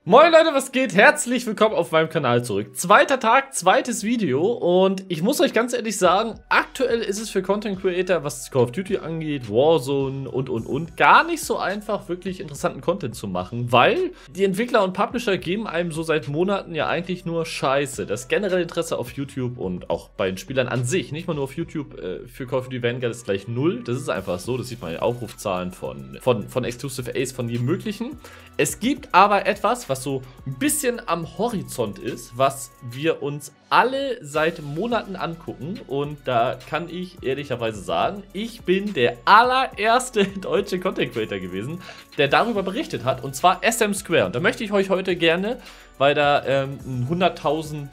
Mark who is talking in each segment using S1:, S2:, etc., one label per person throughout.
S1: Moin Leute, was geht? Herzlich willkommen auf meinem Kanal zurück. Zweiter Tag, zweites Video und ich muss euch ganz ehrlich sagen, aktuell ist es für Content Creator, was Call of Duty angeht, Warzone und, gar nicht so einfach, wirklich interessanten Content zu machen, weil die Entwickler und Publisher geben einem so seit Monaten ja eigentlich nur Scheiße. Das generelle Interesse auf YouTube und auch bei den Spielern an sich, nicht mal nur auf YouTube, für Call of Duty Vanguard ist gleich null. Das ist einfach so, das sieht man in den Aufrufzahlen von Exclusive Ace, von jedem möglichen. Es gibt aber etwas, was so ein bisschen am Horizont ist, was wir uns alle seit Monaten angucken. Und da kann ich ehrlicherweise sagen, ich bin der allererste deutsche Content Creator gewesen, der darüber berichtet hat. Und zwar SM Square. Und da möchte ich euch heute gerne, weil da ein 100.000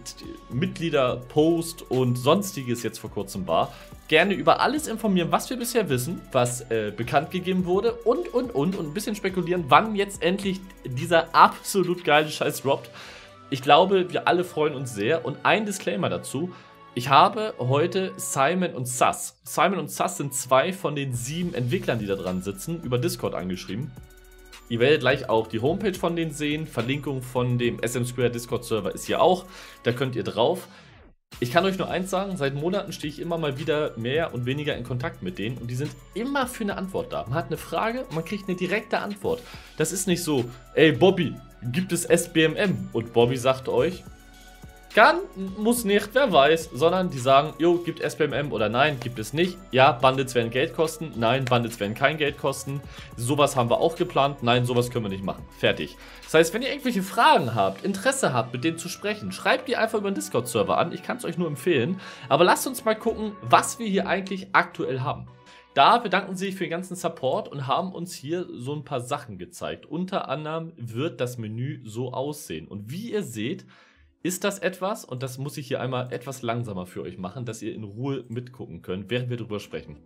S1: Mitglieder-Post und sonstiges jetzt vor kurzem war, gerne über alles informieren, was wir bisher wissen, was bekannt gegeben wurde und ein bisschen spekulieren, wann jetzt endlich dieser absolut geile Scheiß droppt. Ich glaube, wir alle freuen uns sehr und ein Disclaimer dazu. Ich habe heute Simon und Sus. Simon und Sus sind zwei von den 7 Entwicklern, die da dran sitzen, über Discord angeschrieben. Ihr werdet gleich auch die Homepage von denen sehen. Verlinkung von dem SM Square Discord-Server ist hier auch. Da könnt ihr drauf. Ich kann euch nur eins sagen, seit Monaten stehe ich immer mal wieder mehr und weniger in Kontakt mit denen und die sind immer für eine Antwort da. Man hat eine Frage und man kriegt eine direkte Antwort. Das ist nicht so, ey Bobby, gibt es SBMM? Und Bobby sagt euch, kann, muss nicht, wer weiß, sondern die sagen, jo, gibt SBMM oder nein, gibt es nicht. Ja, Bandits werden Geld kosten, nein, Bandits werden kein Geld kosten. Sowas haben wir auch geplant, nein, sowas können wir nicht machen. Fertig. Das heißt, wenn ihr irgendwelche Fragen habt, Interesse habt, mit denen zu sprechen, schreibt die einfach über den Discord-Server an. Ich kann es euch nur empfehlen. Aber lasst uns mal gucken, was wir hier eigentlich aktuell haben. Da bedanken sie sich für den ganzen Support und haben uns hier so ein paar Sachen gezeigt. Unter anderem wird das Menü so aussehen. Und wie ihr seht, ist das etwas, und das muss ich hier einmal etwas langsamer für euch machen, dass ihr in Ruhe mitgucken könnt, während wir drüber sprechen.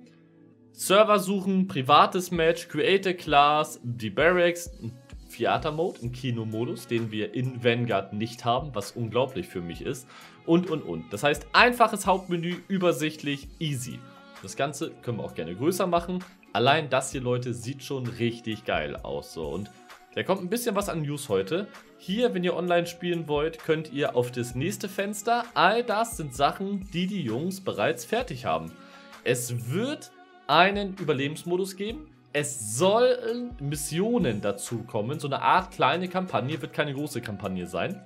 S1: Server suchen, privates Match, Create a Class, die Barracks, Theater Mode, ein Kino-Modus, den wir in Vanguard nicht haben, was unglaublich für mich ist, und. Das heißt, einfaches Hauptmenü, übersichtlich, easy. Das Ganze können wir auch gerne größer machen. Allein das hier, Leute, sieht schon richtig geil aus. So, und da kommt ein bisschen was an News heute. Hier, wenn ihr online spielen wollt, könnt ihr auf das nächste Fenster. All das sind Sachen, die die Jungs bereits fertig haben. Es wird einen Überlebensmodus geben. Es sollen Missionen dazu kommen. So eine Art kleine Kampagne, wird keine große Kampagne sein.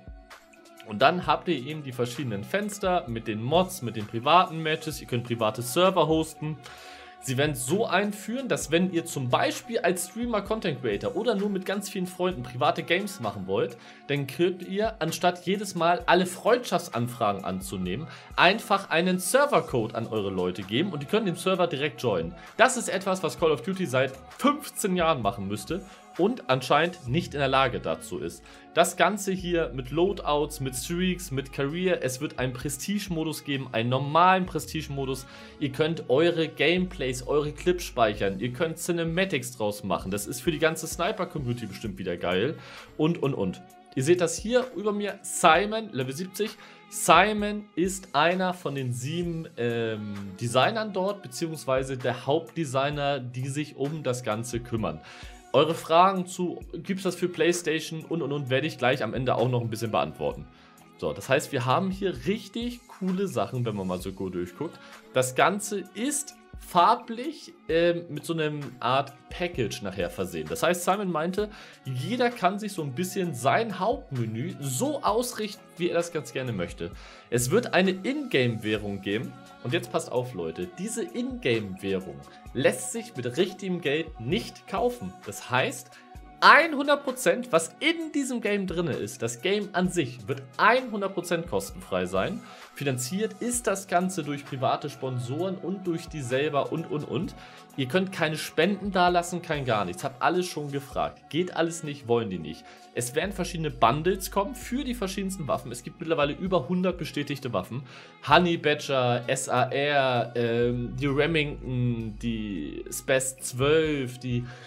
S1: Und dann habt ihr eben die verschiedenen Fenster mit den Mods, mit den privaten Matches. Ihr könnt private Server hosten. Sie werden es so einführen, dass wenn ihr zum Beispiel als Streamer, Content Creator oder nur mit ganz vielen Freunden private Games machen wollt, dann könnt ihr, anstatt jedes Mal alle Freundschaftsanfragen anzunehmen, einfach einen Servercode an eure Leute geben und die können den Server direkt joinen. Das ist etwas, was Call of Duty seit 15 Jahren machen müsste und anscheinend nicht in der Lage dazu ist. Das Ganze hier mit Loadouts, mit Streaks, mit Career. Es wird einen Prestige-Modus geben, einen normalen Prestige-Modus. Ihr könnt eure Gameplays, eure Clips speichern. Ihr könnt Cinematics draus machen. Das ist für die ganze Sniper-Community bestimmt wieder geil. Und. Ihr seht das hier über mir. Simon, Level 70. Simon ist einer von den 7 Designern dort, beziehungsweise der Hauptdesigner, die sich um das Ganze kümmern. Eure Fragen zu, gibt es das für PlayStation und, werde ich gleich am Ende auch noch ein bisschen beantworten. So, das heißt, wir haben hier richtig coole Sachen, wenn man mal so gut durchguckt. Das Ganze ist farblich mit so einem Art Package nachher versehen. Das heißt, Simon meinte, jeder kann sich so ein bisschen sein Hauptmenü so ausrichten, wie er das ganz gerne möchte. Es wird eine Ingame-Währung geben. Und jetzt passt auf, Leute. Diese Ingame-Währung lässt sich mit richtigem Geld nicht kaufen. Das heißt, 100%, was in diesem Game drin ist, das Game an sich, wird 100% kostenfrei sein. Finanziert ist das Ganze durch private Sponsoren und durch die selber und. Ihr könnt keine Spenden dalassen, kein gar nichts. Habt alles schon gefragt. Geht alles nicht, wollen die nicht. Es werden verschiedene Bundles kommen für die verschiedensten Waffen. Es gibt mittlerweile über 100 bestätigte Waffen. Honey Badger, SAR, die Remington, die Spes 12,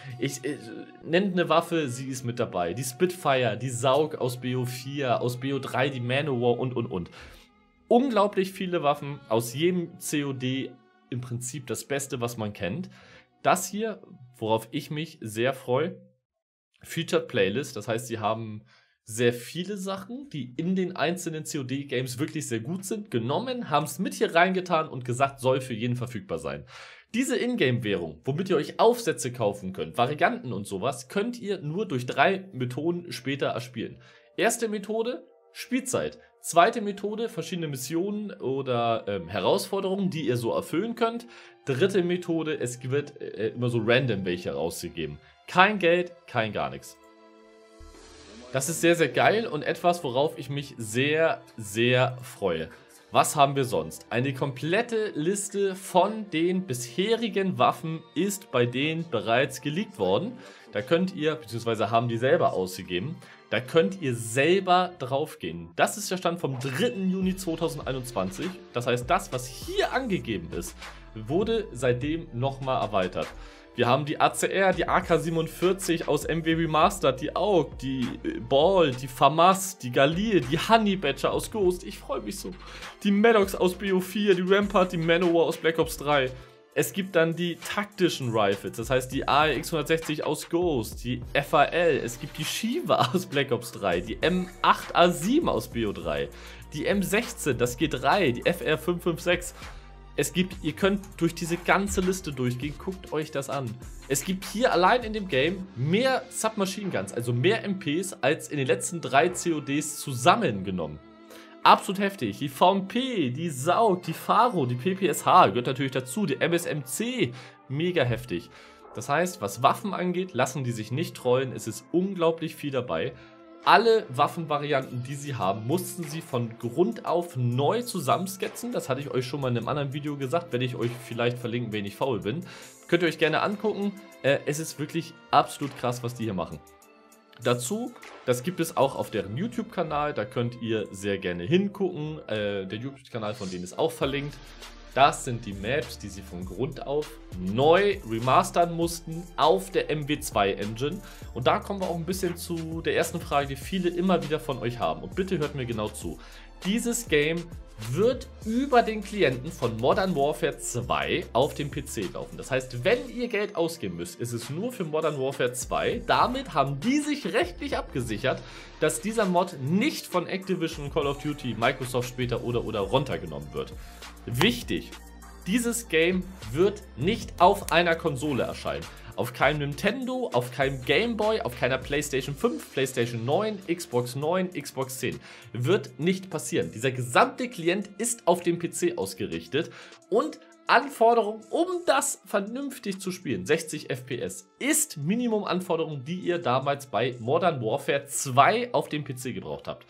S1: nennt eine Waffe, sie ist mit dabei. Die Spitfire, die Saug aus BO4, aus BO3, die Manowar und. Unglaublich viele Waffen aus jedem COD, im Prinzip das Beste, was man kennt. Das hier, worauf ich mich sehr freue, Featured Playlist. Das heißt, sie haben sehr viele Sachen, die in den einzelnen COD-Games wirklich sehr gut sind, genommen, haben es mit hier reingetan und gesagt, soll für jeden verfügbar sein. Diese Ingame-Währung, womit ihr euch Aufsätze kaufen könnt, Varianten und sowas, könnt ihr nur durch 3 Methoden später erspielen. Erste Methode, Spielzeit. Zweite Methode, verschiedene Missionen oder Herausforderungen, die ihr so erfüllen könnt. Dritte Methode, es wird immer so random welche rausgegeben. Kein Geld, kein gar nichts. Das ist sehr, sehr geil und etwas, worauf ich mich sehr, sehr freue. Was haben wir sonst? Eine komplette Liste von den bisherigen Waffen ist bei denen bereits geleakt worden. Da könnt ihr, beziehungsweise haben die selber ausgegeben, da könnt ihr selber drauf gehen. Das ist der Stand vom 3. Juni 2021. Das heißt, das, was hier angegeben ist, wurde seitdem nochmal erweitert. Wir haben die ACR, die AK-47 aus MW Remastered, die AUG, die Ball, die FAMAS, die Galil, die Honey Badger aus Ghost. Ich freue mich so. Die Maddox aus BO4, die Rampart, die Manowar aus Black Ops 3. Es gibt dann die taktischen Rifles, das heißt die ARX-160 aus Ghost, die FAL, es gibt die Shiva aus Black Ops 3, die M8A7 aus BO3, die M16, das G3, die FR556. Ihr könnt durch diese ganze Liste durchgehen, guckt euch das an. Es gibt hier allein in dem Game mehr Submachine Guns, also mehr MPs, als in den letzten 3 CODs zusammengenommen. Absolut heftig. Die VMP, die SAUG, die Faro, die PPSH gehört natürlich dazu, die MSMC, mega heftig. Das heißt, was Waffen angeht, lassen die sich nicht trollen, es ist unglaublich viel dabei. Alle Waffenvarianten, die sie haben, mussten sie von Grund auf neu zusammenskizzen. Das hatte ich euch schon mal in einem anderen Video gesagt, werde ich euch vielleicht verlinken, wenn ich faul bin. Könnt ihr euch gerne angucken. Es ist wirklich absolut krass, was die hier machen. Dazu, das gibt es auch auf deren YouTube-Kanal, da könnt ihr sehr gerne hingucken. Der YouTube-Kanal von denen ist auch verlinkt. Das sind die Maps, die sie von Grund auf neu remastern mussten auf der MW2 Engine. Und da kommen wir auch ein bisschen zu der ersten Frage, die viele immer wieder von euch haben. Und bitte hört mir genau zu. Dieses Game wird über den Klienten von Modern Warfare 2 auf dem PC laufen. Das heißt, wenn ihr Geld ausgeben müsst, ist es nur für Modern Warfare 2. Damit haben die sich rechtlich abgesichert, dass dieser Mod nicht von Activision, Call of Duty, Microsoft später oder runtergenommen wird. Wichtig, dieses Game wird nicht auf einer Konsole erscheinen. Auf keinem Nintendo, auf keinem Game Boy, auf keiner PlayStation 5, PlayStation 9, Xbox 9, Xbox 10. Wird nicht passieren. Dieser gesamte Klient ist auf dem PC ausgerichtet und Anforderung, um das vernünftig zu spielen, 60 FPS, ist Minimum-Anforderung, die ihr damals bei Modern Warfare 2 auf dem PC gebraucht habt.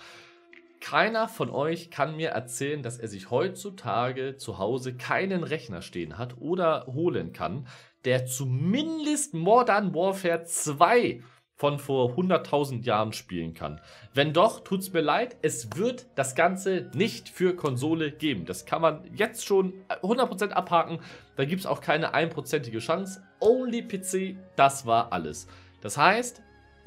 S1: Keiner von euch kann mir erzählen, dass er sich heutzutage zu Hause keinen Rechner stehen hat oder holen kann, der zumindest Modern Warfare 2 von vor 100.000 Jahren spielen kann. Wenn doch, tut's mir leid, es wird das Ganze nicht für Konsole geben. Das kann man jetzt schon 100% abhaken. Da gibt es auch keine 1%ige Chance. Only PC, das war alles. Das heißt,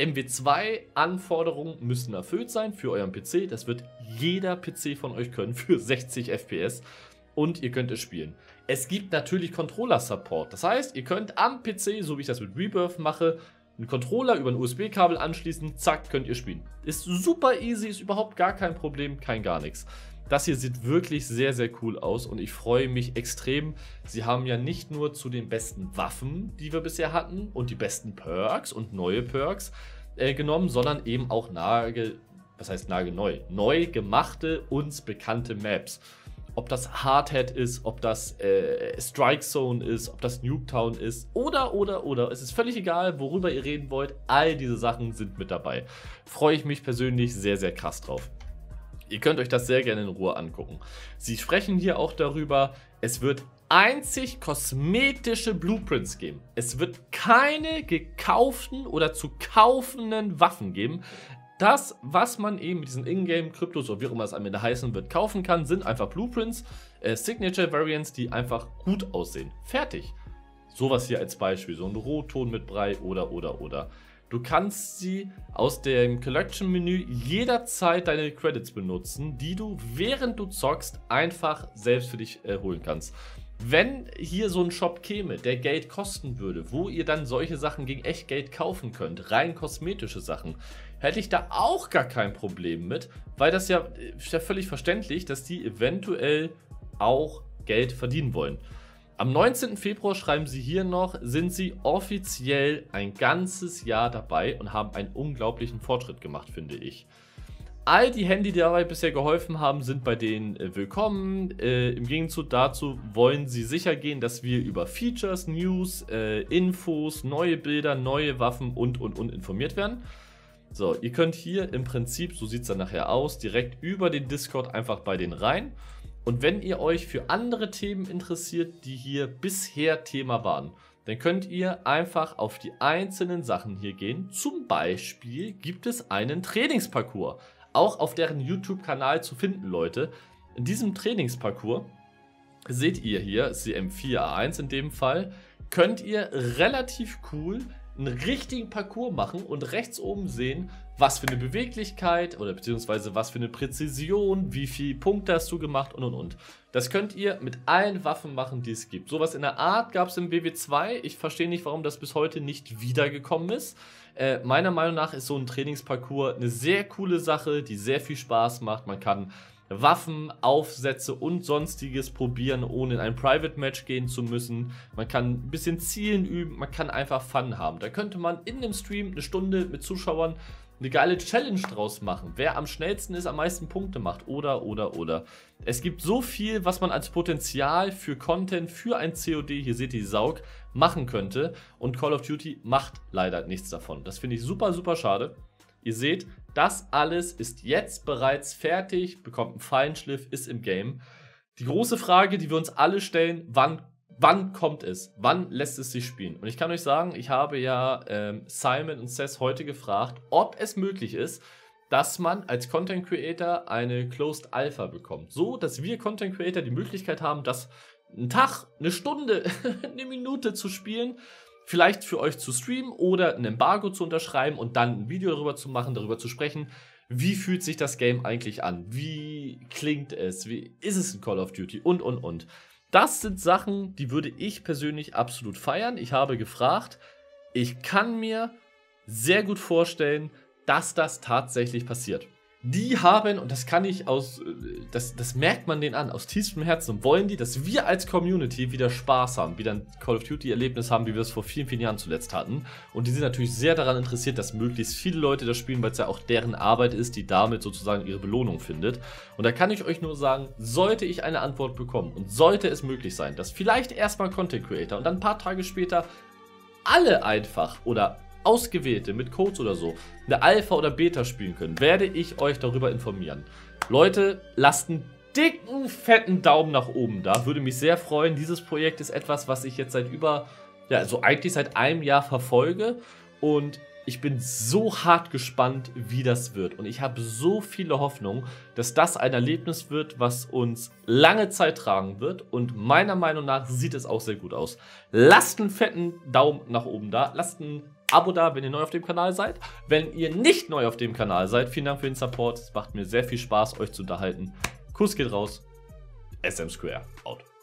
S1: MW2-Anforderungen müssen erfüllt sein für euren PC. Das wird jeder PC von euch können für 60 FPS. Und ihr könnt es spielen. Es gibt natürlich Controller-Support. Das heißt, ihr könnt am PC, so wie ich das mit Rebirth mache, einen Controller über ein USB-Kabel anschließen, zack, könnt ihr spielen. Ist super easy, ist überhaupt gar kein Problem, kein gar nichts. Das hier sieht wirklich sehr, sehr cool aus und ich freue mich extrem. Sie haben ja nicht nur zu den besten Waffen, die wir bisher hatten und die besten Perks und neue Perks genommen, sondern eben auch neu gemachte, uns bekannte Maps. Ob das Hardhead ist, ob das Strike Zone ist, ob das Nuketown ist oder. Es ist völlig egal, worüber ihr reden wollt. All diese Sachen sind mit dabei. Freue ich mich persönlich sehr, sehr krass drauf. Ihr könnt euch das sehr gerne in Ruhe angucken. Sie sprechen hier auch darüber, es wird einzig kosmetische Blueprints geben. Es wird keine gekauften oder zu kaufenden Waffen geben. Das, was man eben mit diesen Ingame-Kryptos oder wie auch immer es am Ende heißen wird, kaufen kann, sind einfach Blueprints, Signature Variants, die einfach gut aussehen. Fertig. Sowas hier als Beispiel, so ein Rotton mit Brei oder. Du kannst sie aus dem Collection-Menü jederzeit deine Credits benutzen, die du, während du zockst, einfach selbst für dich holen kannst. Wenn hier so ein Shop käme, der Geld kosten würde, wo ihr dann solche Sachen gegen echt Geld kaufen könnt, rein kosmetische Sachen, hätte ich da auch gar kein Problem mit, weil das ist ja völlig verständlich, dass die eventuell auch Geld verdienen wollen. Am 19. Februar schreiben sie hier noch, sind sie offiziell ein ganzes Jahr dabei und haben einen unglaublichen Fortschritt gemacht, finde ich. All die Hände, die dabei bisher geholfen haben, sind bei denen willkommen. Im Gegenzug dazu wollen sie sicher gehen, dass wir über Features, News, Infos, neue Bilder, neue Waffen und informiert werden. So, ihr könnt hier im Prinzip, so sieht es dann nachher aus, direkt über den Discord einfach bei denen rein. Und wenn ihr euch für andere Themen interessiert, die hier bisher Thema waren, dann könnt ihr einfach auf die einzelnen Sachen hier gehen. Zum Beispiel gibt es einen Trainingsparcours. Auch auf deren YouTube-Kanal zu finden, Leute. In diesem Trainingsparcours, seht ihr hier, CM4A1 in dem Fall, könnt ihr relativ cool einen richtigen Parcours machen und rechts oben sehen, was für eine Beweglichkeit oder beziehungsweise was für eine Präzision, wie viele Punkte hast du gemacht und. Das könnt ihr mit allen Waffen machen, die es gibt. Sowas in der Art gab es im WW2. Ich verstehe nicht, warum das bis heute nicht wiedergekommen ist. Meiner Meinung nach ist so ein Trainingsparcours eine sehr coole Sache, die sehr viel Spaß macht. Man kann Waffen, Aufsätze und sonstiges probieren, ohne in ein Private Match gehen zu müssen. Man kann ein bisschen Zielen üben, man kann einfach Fun haben. Da könnte man in dem Stream eine Stunde mit Zuschauern eine geile Challenge draus machen. Wer am schnellsten ist, am meisten Punkte macht. Oder. Es gibt so viel, was man als Potenzial für Content, für ein COD, hier seht ihr die Saug, machen könnte. Und Call of Duty macht leider nichts davon. Das finde ich super, super schade. Ihr seht, das alles ist jetzt bereits fertig, bekommt einen Feinschliff, ist im Game. Die große Frage, die wir uns alle stellen, wann kommt es? Wann lässt es sich spielen? Und ich kann euch sagen, ich habe ja Simon und Seth heute gefragt, ob es möglich ist, dass man als Content Creator eine Closed Alpha bekommt. So, dass wir Content Creator die Möglichkeit haben, das einen Tag, eine Stunde, eine Minute zu spielen, vielleicht für euch zu streamen oder ein Embargo zu unterschreiben und dann ein Video darüber zu machen, darüber zu sprechen, wie fühlt sich das Game eigentlich an? Wie klingt es? Wie ist es in Call of Duty? Und. Das sind Sachen, die würde ich persönlich absolut feiern. Ich habe gefragt, ich kann mir sehr gut vorstellen, dass das tatsächlich passiert. Die haben, und das kann ich das merkt man denen an, aus tiefstem Herzen wollen die, dass wir als Community wieder Spaß haben, wieder ein Call of Duty Erlebnis haben, wie wir es vor vielen, vielen Jahren zuletzt hatten. Und die sind natürlich sehr daran interessiert, dass möglichst viele Leute das spielen, weil es ja auch deren Arbeit ist, die damit sozusagen ihre Belohnung findet. Und da kann ich euch nur sagen, sollte ich eine Antwort bekommen und sollte es möglich sein, dass vielleicht erstmal Content Creator und dann ein paar Tage später alle einfach oder Ausgewählte mit Codes oder so eine Alpha oder Beta spielen können, werde ich euch darüber informieren. Leute, lasst einen dicken, fetten Daumen nach oben da. Würde mich sehr freuen. Dieses Projekt ist etwas, was ich jetzt seit eigentlich seit einem Jahr verfolge. Und ich bin so hart gespannt, wie das wird. Und ich habe so viele Hoffnung, dass das ein Erlebnis wird, was uns lange Zeit tragen wird. Und meiner Meinung nach sieht es auch sehr gut aus. Lasst einen fetten Daumen nach oben da. Lasst ein Abo da, wenn ihr neu auf dem Kanal seid. Wenn ihr nicht neu auf dem Kanal seid, vielen Dank für den Support. Es macht mir sehr viel Spaß, euch zu unterhalten. Kuss geht raus. SM Square out.